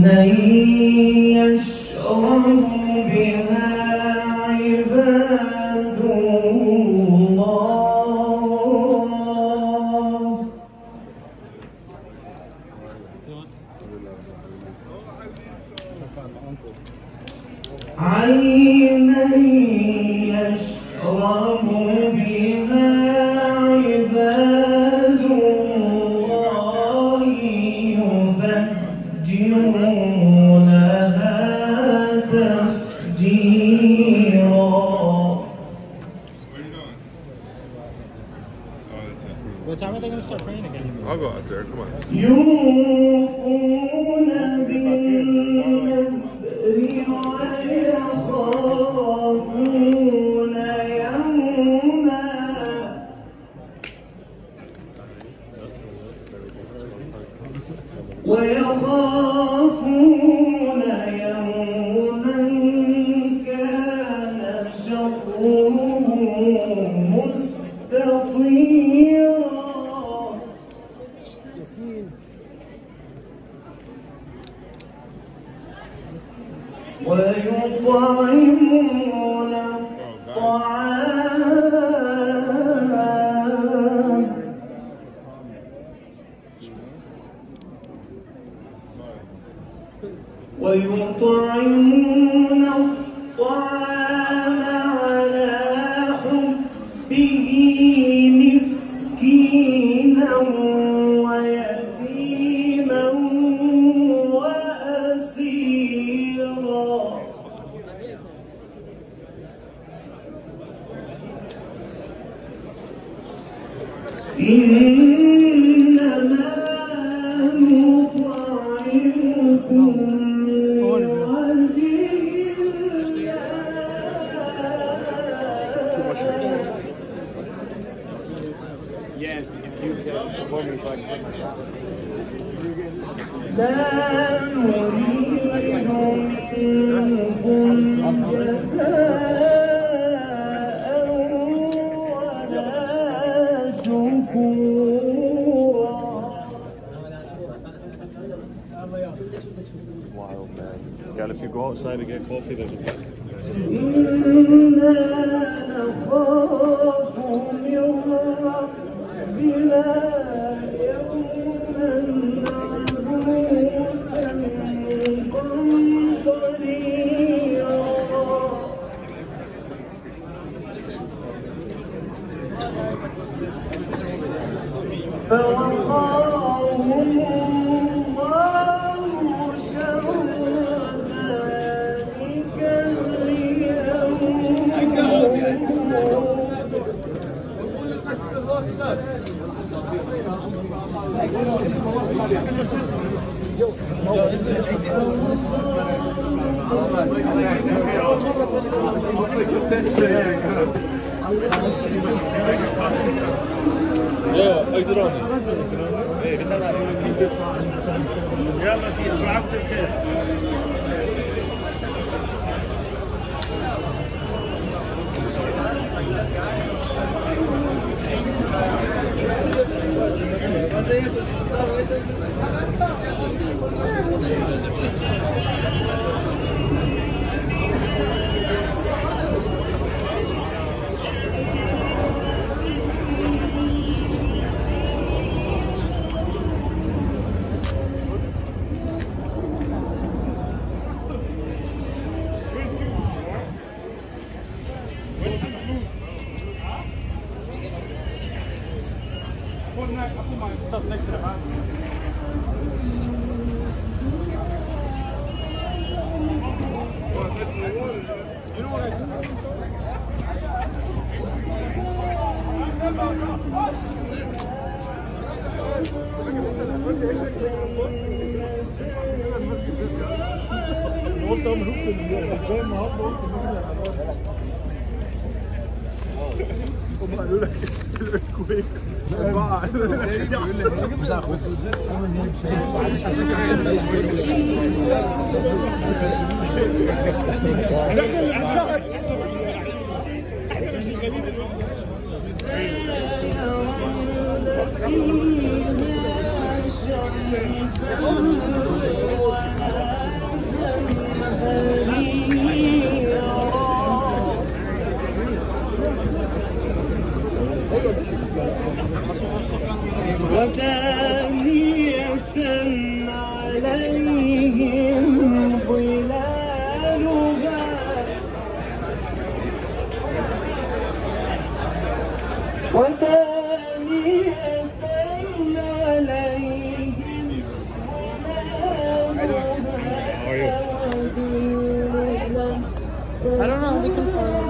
يشرب بها عباد الله عينا يشرب بها عباد الله يفجرونها تفجيرا. What time are they going to start praying again? I'll go out there. Come on. يوفون بالنذر ويخافون يوما كان شره مستطيرا. ويطعمون الطعام على حبه مسكينا ويتيما وأسيرا. إنما نطعمكم Yes, if you support me so I can. لا نريد منكم جزاء ولا شكورا. Wild man. Dad, if you go outside and get coffee, there's a pet. إنا نخاف من ربنا يوما عبوسا قمطريرا. فوقاهم الله شر ذلك اليوم. يلا سيدي بالعافية بخير. I'll put my stuff next to the bathroom. You know what I said? الرحيم ودانية عليهم ظلالها ودانية عليهم ظلالها. I don't know, we can follow.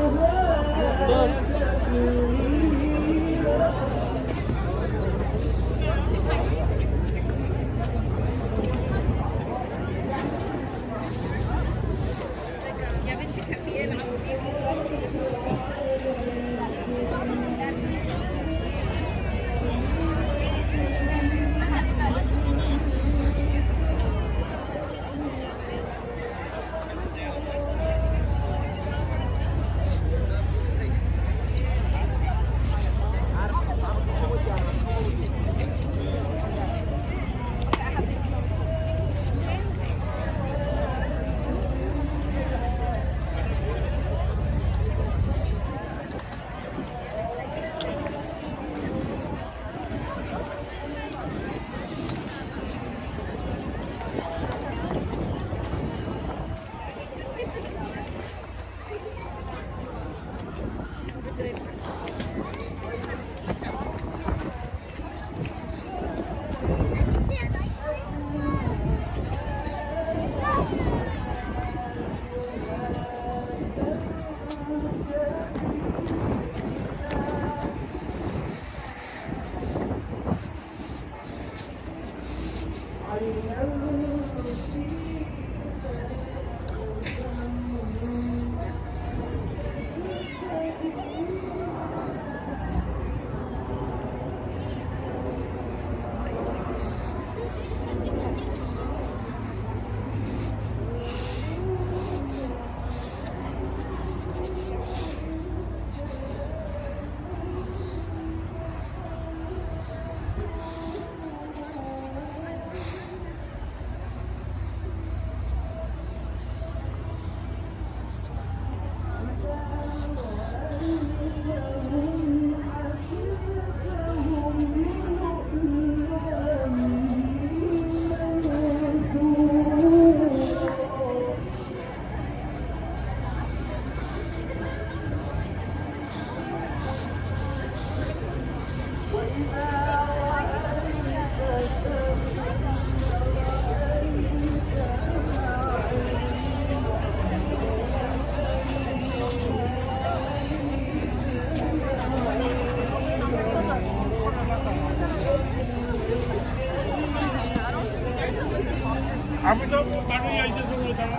আমি তো বাড়ি আইতে শুনলো তারা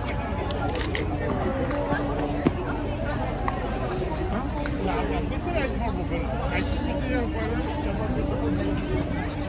না ভিতরে আইতে পারবো আইতে